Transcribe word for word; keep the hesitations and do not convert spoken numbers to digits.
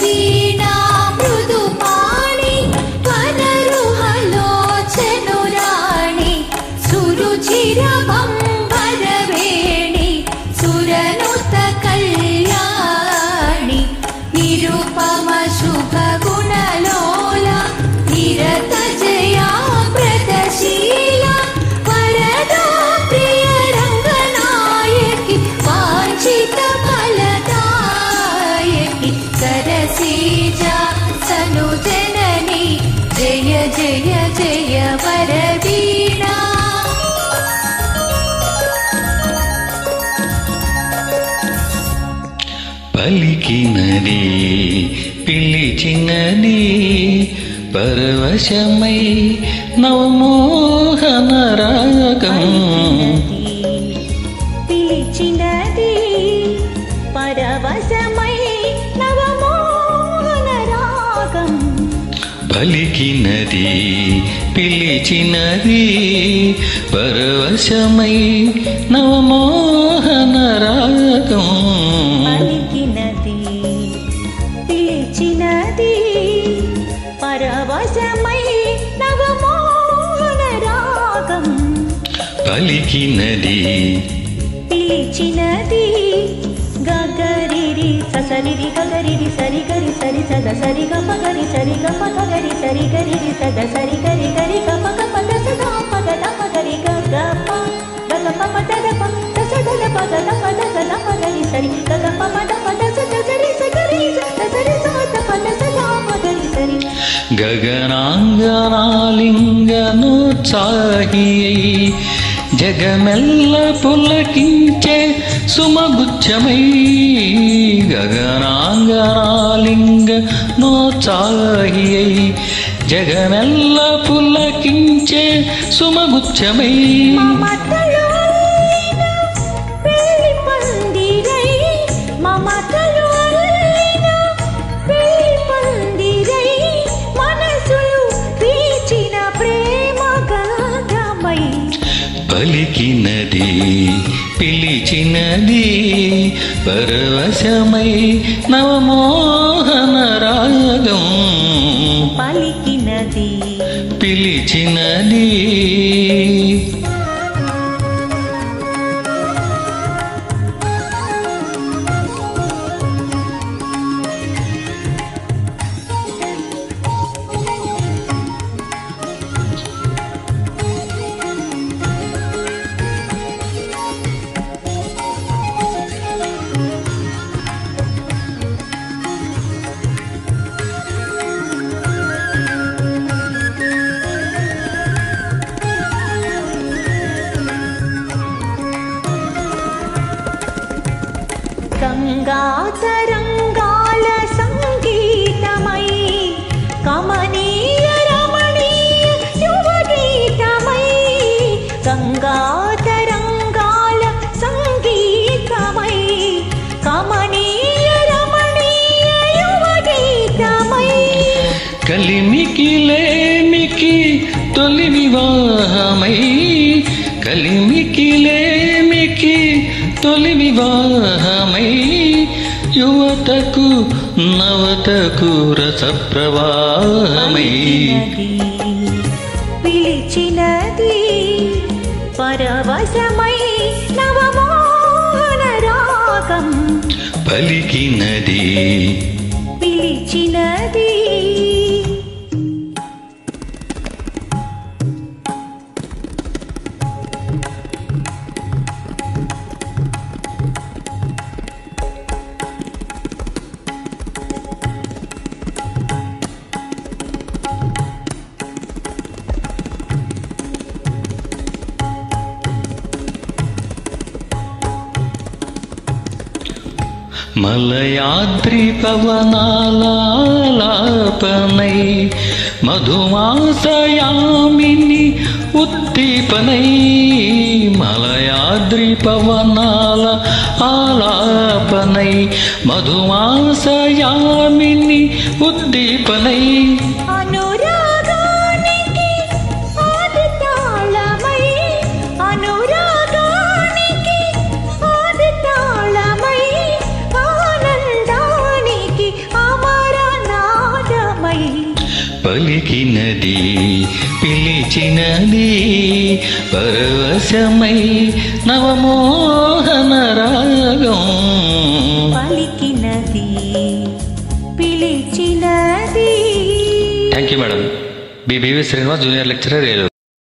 వీణా మృదుపాణి వనరుహలోచనురాణి సురుచిర బంబరవేణి సురనుత కళ్యాణి నిరుపమ శుభ గుణలోల నిరత జయా ప్రదశీల వరదా ప్రియ రంగనాయకి వాంఛిత ఫలదాయకి సరసీజా సను జనని జయ జయ జయ వరవీణా పలికినది పిలిచినది పరవశమై నవమోహన రాగం పిలిచినది పరవశమై నవమోహన రాగం పలికినది పిలిచినది పరవశమై నవమోహన రాగం పలికినది పిలిచినది పరవశమై నవమోహన రాగం పలికినది పిలిచినది గగరిరి ససరిరి గగరిరి సరి గరి సరి సద సరి గ పగరి సరి గ పగరి సరి గరిరి సద సరి గరి గరి గ పగ పద సద పగ ద పగరి గ గ ప గ ప పద ద ప ద సద ద పగ ద పద ద ద పగరి సరి గ గ ప పద పద సద సరి సగరి సద సరి సద పద సద పగరి సరి గగనాంగనాలింగనోత్సాహియై జగమెల్ల పులకించే సుమగుచ్చమై గగనాంగనాలింగనోత్సాహియై జగమెల్ల పులకించే సుమగుచ్చమై మమతలు అల్లిన పెళ్లి పందిరై మమతలు అల్లిన పెళ్లి పందిరై మనసులు వీచిన ప్రేమ గంధమై పలికినది పిలిచినది పరవశమై నవమోహన రాగం పలికినది పిలిచినది గంగా తరంగాల సంగీతమై కమనీయ రమణీయ యువ గీతమై గంగా తరంగాల సంగీతమై కమనీయ రమణీయ యువ గీతమై కలిమికి లేమికి తొలి వివాహమై కలిమికి లేమికి తొలి వివాహమై యువతకు నవతకు రస ప్రవాహమై పిలిచినది పరవశమై నవమోహన రాగం పలికినది పిలిచినది మలయాద్రి పవనాలాపనై మధుమాసయామిని ఉద్దీపనై మలయాద్రి పవనాల ఆలాపనై మధుమాసయామిని ఉద్దీపనై అనురాగానికి ఆది తాళమై అనురాగానికి ఆది తాళమై ఆనందానికి అమర పలికినది పిలిచినది పరవశమై నవమోహన రాగం పలికినది పిలిచినది. Thank you madam. B B V Srinivas, junior lecturer, Eluru.